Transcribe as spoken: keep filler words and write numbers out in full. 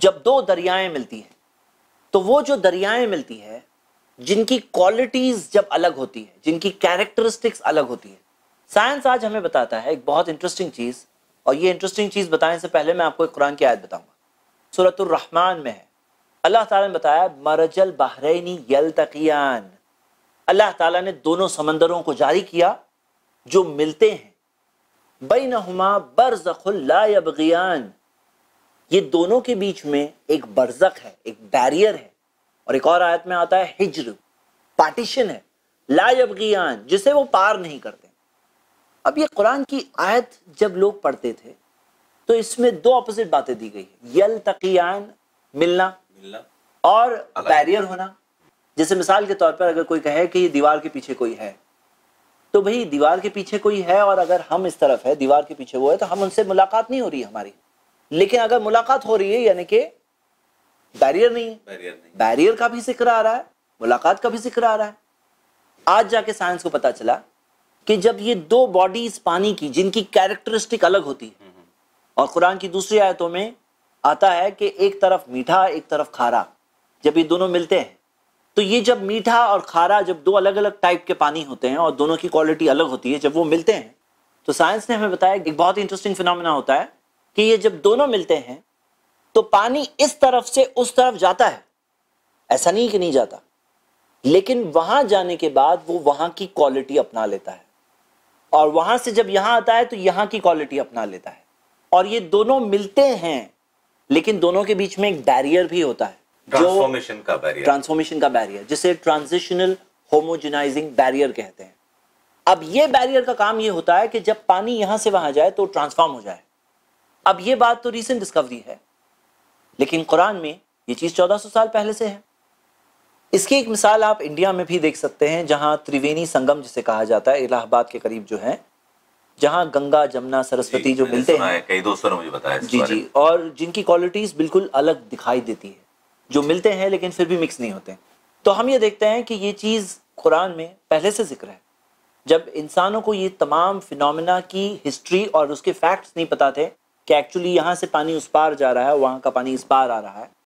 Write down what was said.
जब दो दरियाएं मिलती हैं, तो वो जो दरियाएं मिलती है जिनकी क्वालिटीज जब अलग होती है, जिनकी कैरेक्टरिस्टिक्स अलग होती है, साइंस आज हमें बताता है एक बहुत इंटरेस्टिंग चीज। और ये इंटरेस्टिंग चीज बताने से पहले मैं आपको एक कुरान की आयत बताऊंगा। सूरतुर रहमान में है, अल्लाह ताला ने बताया मरजल बहरैनी यल्तक़ियान, अल्लाह ताला ने दोनों समंदरों को जारी किया जो मिलते हैं, बैनहुमा बरज़ख़ुल ला यबग़ियान, ये दोनों के बीच में एक बरज़ख है, एक बैरियर है। और एक और आयत में आता है हिज्र, पार्टीशन है, ला यबग़ियान, जिसे वो पार नहीं करते। अब ये कुरान की आयत जब लोग पढ़ते थे तो इसमें दो अपोजिट बातें दी गई है, यल्तक़ियान मिलना, मिलना और बैरियर होना। जैसे मिसाल के तौर पर अगर कोई कहे कि ये दीवार के पीछे कोई है, तो भाई दीवार के पीछे कोई है और अगर हम इस तरफ है, दीवार के पीछे वो है, तो हम उनसे मुलाकात नहीं हो रही है हमारी। लेकिन अगर मुलाकात हो रही है यानी कि बैरियर नहीं है, बैरियर नहीं, बैरियर का भी जिक्र आ रहा है, मुलाकात का भी जिक्र आ रहा है। आज जाके साइंस को पता चला कि जब ये दो बॉडीज पानी की जिनकी कैरेक्टरिस्टिक अलग होती है, और कुरान की दूसरी आयतों में आता है कि एक तरफ मीठा एक तरफ खारा, जब ये दोनों मिलते हैं तो ये जब मीठा और खारा, जब दो अलग अलग टाइप के पानी होते हैं और दोनों की क्वालिटी अलग होती है, जब वो मिलते हैं तो साइंस ने हमें बताया एक बहुत ही इंटरेस्टिंग फिनोमेना होता है कि ये जब दोनों मिलते हैं तो पानी इस तरफ से उस तरफ जाता है, ऐसा नहीं कि नहीं जाता, लेकिन वहां जाने के बाद वो वहां की क्वालिटी अपना लेता है, और वहां से जब यहां आता है तो यहां की क्वालिटी अपना लेता है। और ये दोनों मिलते हैं लेकिन दोनों के बीच में एक बैरियर भी होता है, ट्रांसफॉर्मेशन का बैरियर, ट्रांसफॉर्मेशन का बैरियर, जिसे ट्रांजिशनल होमोजेनाइजिंग बैरियर कहते हैं। अब ये बैरियर का काम ये होता है कि जब पानी यहां से वहां जाए तो ट्रांसफॉर्म हो जाए। अब ये बात तो रीसेंट डिस्कवरी है, लेकिन कुरान में ये चीज चौदह सौ साल पहले से है। इसकी एक मिसाल आप इंडिया में भी देख सकते हैं, जहां त्रिवेणी संगम जिसे कहा जाता है, इलाहाबाद के करीब जो है, जहां गंगा जमुना सरस्वती जो मिलते हैं, कई दोस्तों ने मुझे बताया जी जी, और जिनकी क्वालिटीज बिल्कुल अलग दिखाई देती है, जो मिलते हैं लेकिन फिर भी मिक्स नहीं होते। तो हम ये देखते हैं कि ये चीज कुरान में पहले से जिक्र है। जब इंसानों को ये तमाम फिनोमेना की हिस्ट्री और उसके फैक्ट्स नहीं पता थे कि एक्चुअली यहाँ से पानी उस पार जा रहा है, वहाँ का पानी इस पार आ रहा है,